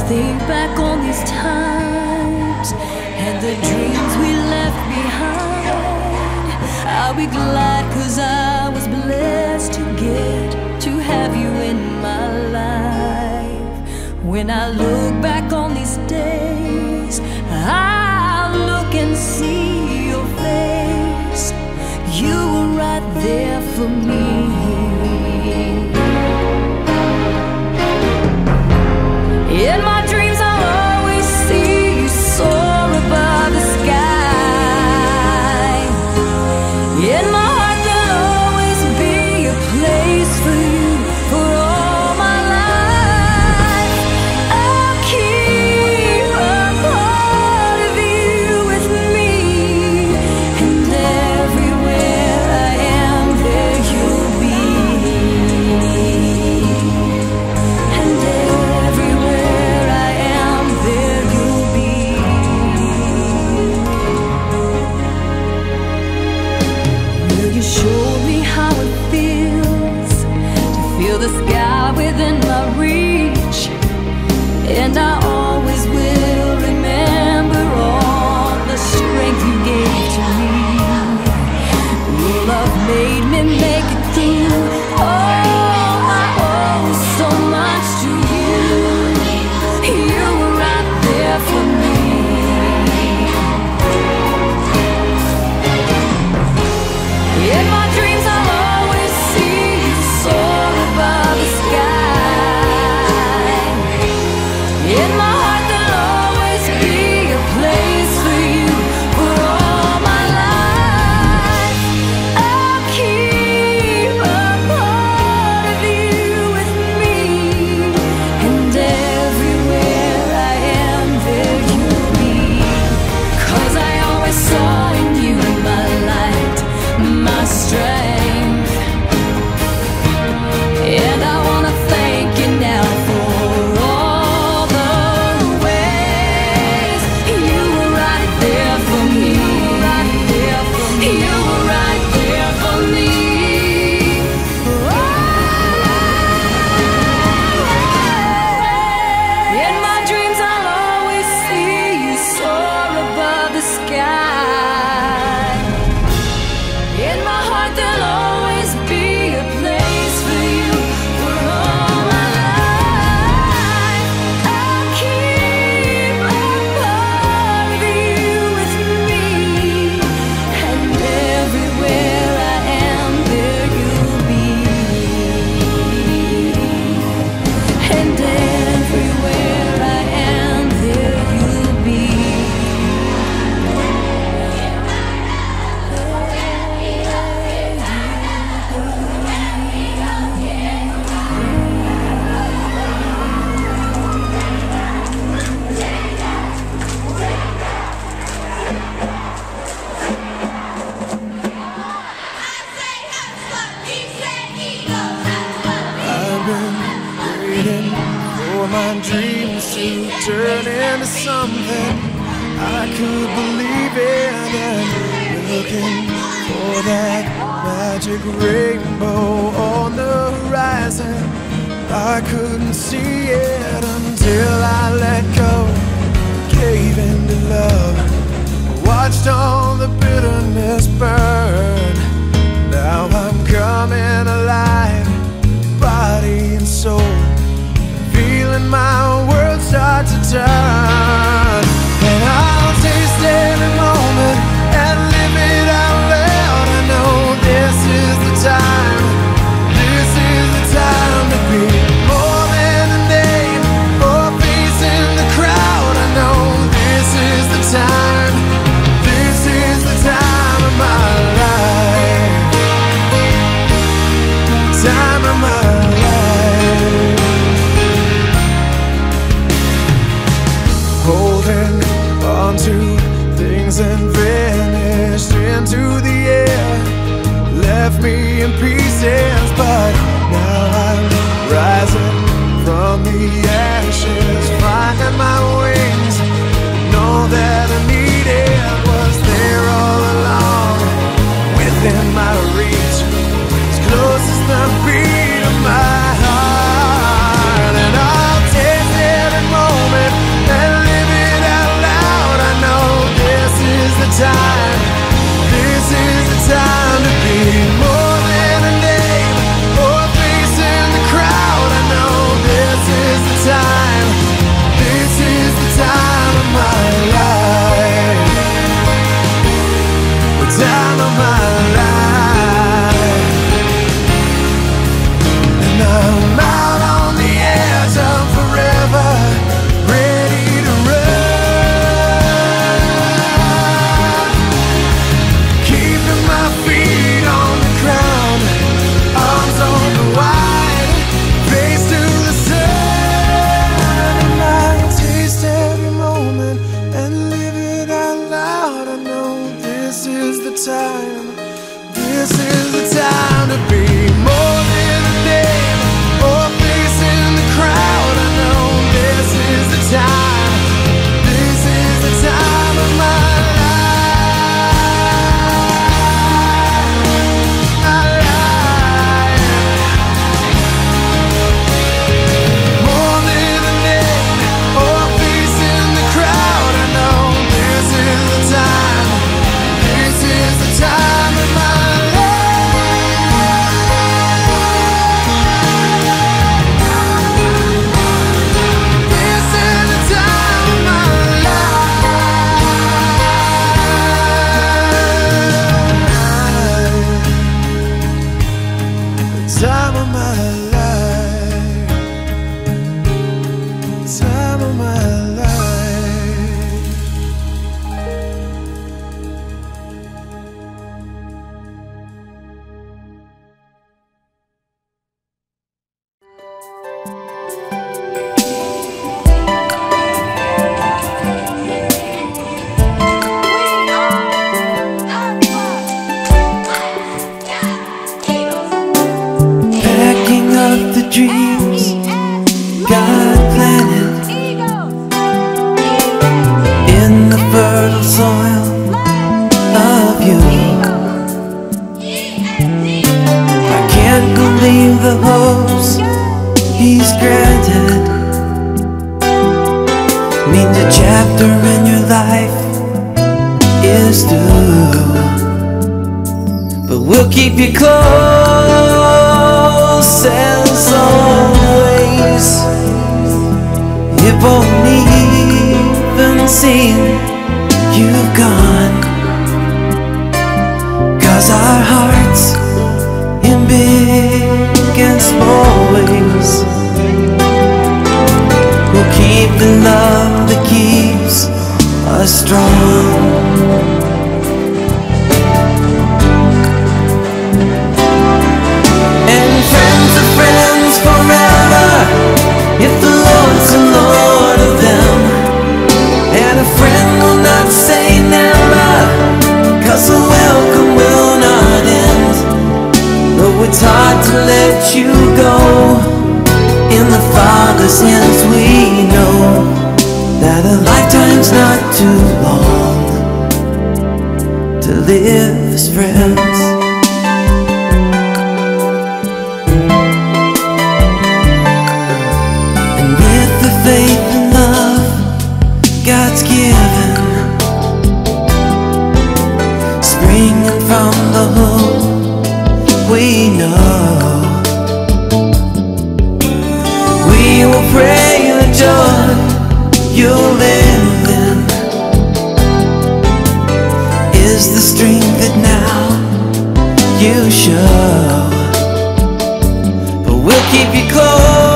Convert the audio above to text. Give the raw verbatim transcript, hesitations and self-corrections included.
think back on these times and the dreams we left behind, I'll be glad 'cause I was blessed to get to have you in my life. When I look back on these days, I'll look and see your face. You were right there for me. In my dreams I'll always see you soar above the sky. In my heart there'll always be a place for you for all my life. I'll keep a part of you with me, and everywhere I am there you'll be. And everywhere I am there you'll be. Will you show me how it feels to feel the sky within my reach? And I always will remember all the strength you gave to me. Your love made me make it through. Oh, I owe so much to you. You were right there for me. In my dreams I'll always see you soar above the sky. In my heart there'll always be a place for you for all my life. I'll keep a part of you with me, and everywhere I am there you'll be. 'Cause I always saw in you my light, my strength. And I wanna thank you now for all the ways you were right there for me. You were right there for me. In my dreams I'll always see you soar above the sky. In my heart there'll always be a place for you for all my life. I'll keep a part of you with me, and everywhere I am there you'll be. And everywhere I am there you'll be. I've been waiting for my dreams to turn into something I could believe in, and looking for that magic rainbow on the horizon. I couldn't see it until I let go, gave in to love, watched all the bitterness burn. Now I'm coming alive, body and soul, feeling my world start to turn. And I'll taste every moment and live it out loud. I know this is the time, this is the time to be more than a name or face in the crowd. I know this is the time, this is the time of my life. time of my life, time of my life. Packing up the dreams God planted in the fertile soil of you. I can't believe the hopes He's granted. Means a chapter in your life is through, but we'll keep you close as always. It won't even seem you've gone, 'cause our hearts in big and small ways will keep the love that keeps us strong. And friends are friends forever if the Lord's the Lord of them. And a friend will not say never, 'cause the welcome will not end. Though it's hard to let you go, in the Father's hands we know that a lifetime's not too long to live as friends. And with the faith and love God's given, springing from the hope we know, we will pray the joy you'll live in is the strength that now you show. But we'll keep you close